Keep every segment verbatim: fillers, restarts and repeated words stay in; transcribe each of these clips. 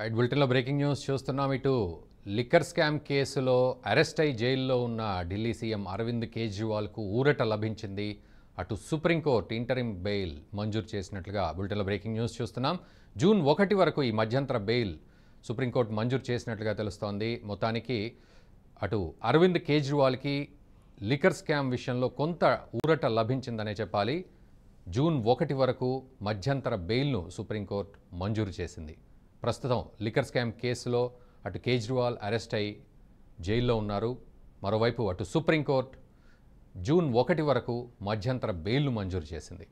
Right బులెటిన్లో breaking news చూస్తున్నాం. ఇటు లిక్కర్ స్కామ్ కేసులో అరెస్ట్ అయి జైల్లో ఉన్న ఢిల్లీ సీఎం అరవింద్ కేజ్రీవాల్కు ఊరట లభించింది. అటు సుప్రీంకోర్టు ఇంటరిమ్ బెయిల్ మంజూరు చేసినట్లుగా బులెటిన్లో బ్రేకింగ్ న్యూస్ చూస్తున్నాం. జూన్ ఒకటి వరకు ఈ మధ్యంతర బెయిల్ సుప్రీంకోర్టు మంజూరు చేసినట్లుగా తెలుస్తోంది. మొత్తానికి అటు అరవింద్ కేజ్రీవాల్కి లిక్కర్ స్కామ్ విషయంలో కొంత ఊరట లభించిందనే చెప్పాలి. జూన్ ఒకటి వరకు మధ్యంతర బెయిల్ను సుప్రీంకోర్టు మంజూరు చేసింది. ప్రస్తుతం లిక్కర్ స్కామ్ కేసులో అటు కేజ్రీవాల్ అరెస్ట్ అయి జైల్లో ఉన్నారు. మరోవైపు అటు సుప్రీంకోర్టు జూన్ ఒకటి వరకు మధ్యంతర బెయిల్ను మంజూరు చేసింది.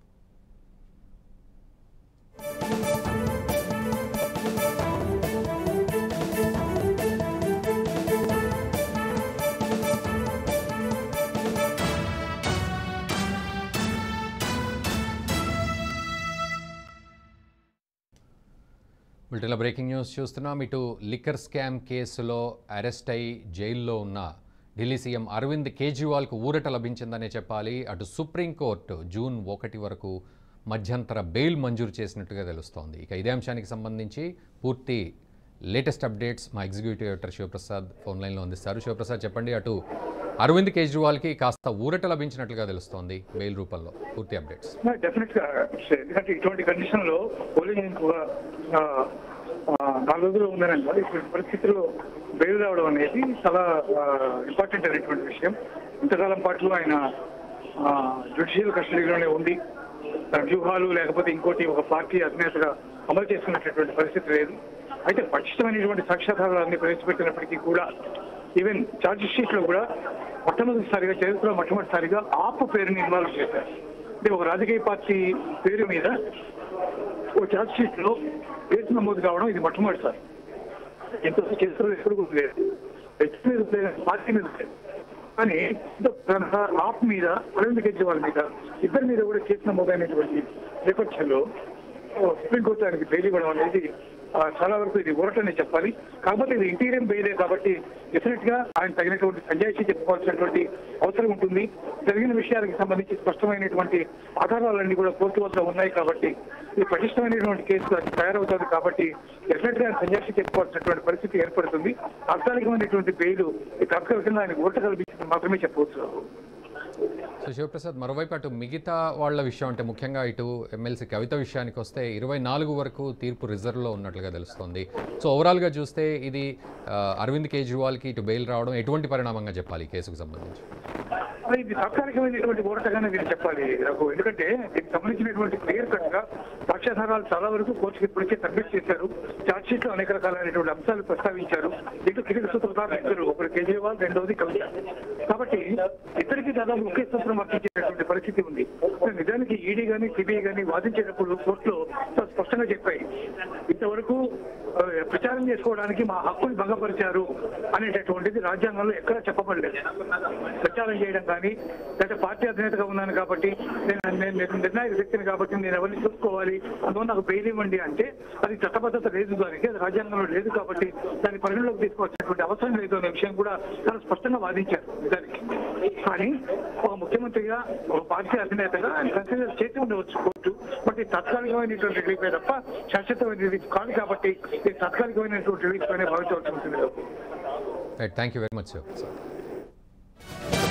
బులెటిన్లో బ్రేకింగ్ న్యూస్ చూస్తున్నాం. ఇటు లిక్కర్ స్కామ్ కేసులో అరెస్ట్ అయి జైల్లో ఉన్న ఢిల్లీ సీఎం అరవింద్ కేజ్రీవాల్కు ఊరట లభించిందనే చెప్పాలి. అటు సుప్రీంకోర్టు జూన్ ఒకటి వరకు మధ్యంతర బెయిల్ మంజూరు చేసినట్టుగా తెలుస్తోంది. ఇక ఇదే అంశానికి సంబంధించి పూర్తి లేటెస్ట్ అప్డేట్స్ మా ఎగ్జిక్యూటివ్ ఎడిటర్ శివప్రసాద్ ఫోన్ లైన్లో అందిస్తారు. శివప్రసాద్ చెప్పండి, అటు అరవింద్ కేజ్రీవాల్కి కాస్త ఊరట లభించినట్లుగా తెలుస్తోంది బెయిల్ రూపంలో, పూర్తి అప్డేట్స్. డెఫినెట్గా ఎందుకంటే ఇటువంటి కండిషన్లో పోలింగ్ నాలుగు రోజులు ఉందని ఇటువంటి పరిస్థితుల్లో బెయిల్ రావడం అనేది చాలా ఇంపార్టెంట్ అనేటువంటి విషయం. ఇంతకాలం పాటు ఆయన జ్యుడిషియల్ కస్టడీలోనే ఉండి తన వ్యూహాలు లేకపోతే ఇంకోటి ఒక పార్టీ అధినేతగా అమలు చేస్తున్నటువంటి పరిస్థితి లేదు. అయితే పటిష్టమైనటువంటి సాక్ష్యాధారాలన్నీ ప్రవేశపెట్టినప్పటికీ కూడా ఈవెన్ ఛార్జ్ షీట్ లో కూడా మొట్టమొదటిసారిగా చరిత్రలో మొట్టమొదటిసారిగా ఆప్ పేరుని ఇన్వాల్వ్ చేశారు. అంటే ఒక రాజకీయ పార్టీ పేరు మీద ఒక ఛార్జ్ షీట్ లో కేసు నమోదు కావడం ఇది మొట్టమొదటిసారి. ఎంతో చరిత్రలో ఎప్పుడు కూడా లేదు, వ్యక్తి మీద పార్టీ మీద లేదు. కానీ ఆప్ మీద అరవింద్ కేజ్రీవాల్ మీద ఇద్దరి మీద కూడా కేసు నమోదైనటువంటి నేపథ్యంలో సుప్రీంకోర్టు ఆయనకి బెయిల్ ఇవ్వడం అనేది చాలా వరకు ఇది ఊరటనే చెప్పాలి. కాకపోతే ఇది ఇంటీరియం బెయిలే కాబట్టి డెఫినెట్ గా ఆయన తగినటువంటి సంజాయిషీ చెప్పుకోవాల్సినటువంటి అవసరం ఉంటుంది. జరిగిన విషయాలకు సంబంధించి స్పష్టమైనటువంటి ఆధారాలన్నీ కూడా కోర్టు వద్ద ఉన్నాయి కాబట్టి ఇది పటిష్టమైనటువంటి కేసు తయారవుతుంది. కాబట్టి డెఫినెట్ గా ఆయన సంజాయిషీ చెప్పుకోవాల్సినటువంటి పరిస్థితి ఏర్పడుతుంది. తాత్కాలికమైనటువంటి బెయిల్ ఈ తాత్కాలికంగా ఆయన ఊరట కల్పించింది మాత్రమే చెప్పవచ్చు. సో శివప్రసాద్, మరోవైపు అటు మిగతా వాళ్ళ విషయం అంటే ముఖ్యంగా ఇటు ఎమ్మెల్సీ కవిత విషయానికి వస్తే ఇరవై నాలుగు వరకు తీర్పు రిజర్వ్లో ఉన్నట్లుగా తెలుస్తోంది. సో ఓవరాల్గా చూస్తే ఇది అరవింద్ కేజ్రీవాల్కి ఇటు బెయిల్ రావడం ఎటువంటి పరిణామంగా చెప్పాలి ఈ కేసుకు సంబంధించి? ఇది తాత్కాలికమైనటువంటి ఊరటగానే మీరు చెప్పాలి నాకు. ఎందుకంటే దీనికి సంబంధించినటువంటి క్లియర్ కట్ గా సాక్ష్యాధారాలు చాలా వరకు కోర్టుకి ఇప్పటికే సబ్మిట్ చేశారు. ఛార్జ్ షీట్ లో అనేక రకాలైనటువంటి అంశాలు ప్రస్తావించారు. దీంట్లో కీలక సూత్రధారులు ఇద్దరు, ఒకరు కేజ్రీవాల్, రెండవది కవిత. కాబట్టి ఇద్దరికి దాదాపు ఒకే సూత్రం వర్తించేటటువంటి పరిస్థితి ఉంది. నిజానికి ఈడీ గానీ సిబిఐ గానీ వాదించేటప్పుడు కోర్టులో స్పష్టంగా చెప్పాయి, ఇంతవరకు ప్రచారం చేసుకోవడానికి మా హక్కుని భంగపరిచారు అనేటటువంటిది రాజ్యాంగంలో ఎక్కడా చెప్పబడలేదు. ప్రచారం చేయడం కానీ లేదా పార్టీ అధినేతగా ఉన్నాను కాబట్టి నేను నిర్ణాయక శక్తిని కాబట్టి నేను ఎవరిని చూసుకోవాలి అందువల్ల నాకు బెయిల్ ఇవ్వండి అంటే అది చట్టబద్ధత లేదు, దానికి అది రాజ్యాంగంలో లేదు కాబట్టి దాన్ని పరిగణలోకి తీసుకోవాల్సినటువంటి అవసరం లేదు అనే విషయం కూడా చాలా స్పష్టంగా వాదించారు నిజానికి. కానీ ఒక ముఖ్యమంత్రిగా ఒక పార్టీ అధినేతగా ఆయన కన్సిడర్ చేసి ఉండవచ్చు కోర్టు. బట్ ఇది తాత్కాలికమైనటువంటి రిలీఫ్ తప్ప శాశ్వతమైన రిలీఫ్ కాదు కాబట్టి ఇది తాత్కాలికమైనటువంటి రిలీఫ్ అనే భావించవలసి ఉంటుంది. Thank you very much sir.